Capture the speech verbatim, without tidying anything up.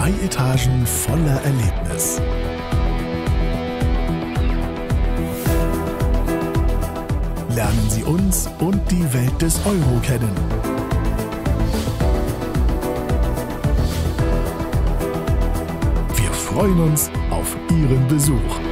Drei Etagen voller Erlebnis. Lernen Sie uns und die Welt des Euro kennen. Wir freuen uns auf Ihren Besuch.